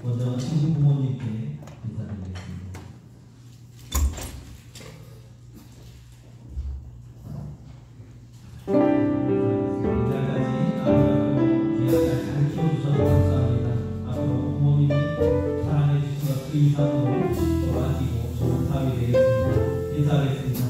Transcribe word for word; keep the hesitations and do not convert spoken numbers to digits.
먼저 신신 부모님께 인사드리겠습니다. 이날까지 아버지하고 귀하게 잘 키워주셔서 감사합니다. 앞으로 부모님이 사랑해 주신 것 그 이상으로 또 아끼고 좋은 사람이 되겠습니다. 인사하겠습니다.